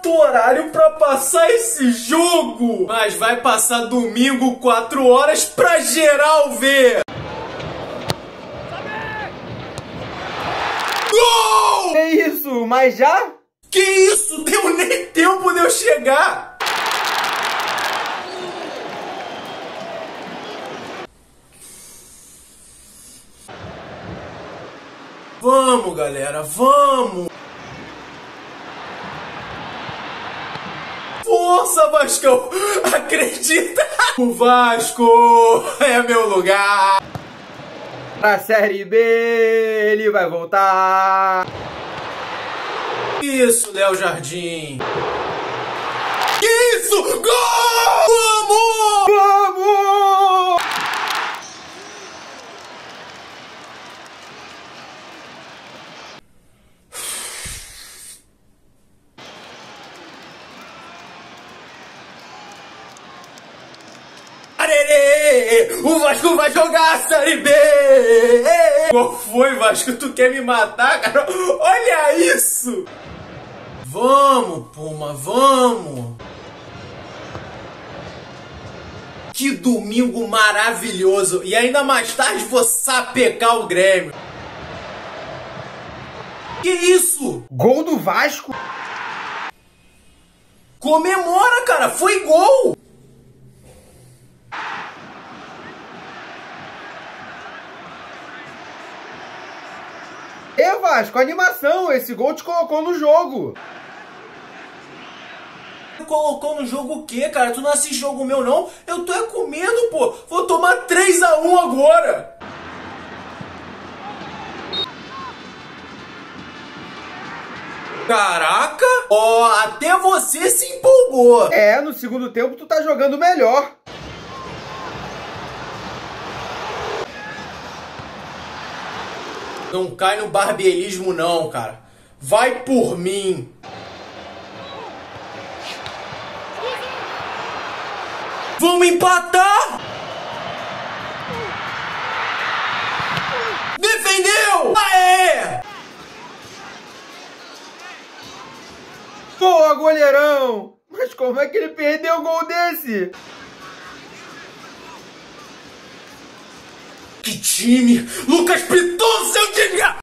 tanto horário pra passar esse jogo. Mas vai passar domingo 4 horas pra geral ver. Gol! Que isso? Mas já? Que isso? Deu nem tempo de eu chegar. Vamos, galera, vamos! Força, Vascão! Acredita! O Vasco é meu lugar! Pra Série B, ele vai voltar! Isso, Léo Jardim! Que isso? Gol! Vamos! Vamos! O Vasco vai jogar a Série B! Qual foi, Vasco? Tu quer me matar, cara? Olha isso! Vamos, Puma, vamos! Que domingo maravilhoso! E ainda mais tarde vou sapecar o Grêmio! Que isso? Gol do Vasco? Comemora, cara! Foi gol! Vasco, animação! Esse gol te colocou no jogo! Colocou no jogo o quê, cara? Tu não assiste jogo meu, não? Eu tô com medo, pô! Vou tomar 3-1 agora! Caraca! Ó, até você se empolgou! É, no segundo tempo tu tá jogando melhor! Não cai no barbierismo não, cara. Vai por mim. Vamos empatar! Defendeu! Aê! Boa, goleirão! Mas como é que ele perdeu o gol desse? Que time! Lucas Piton, seu desgraçado!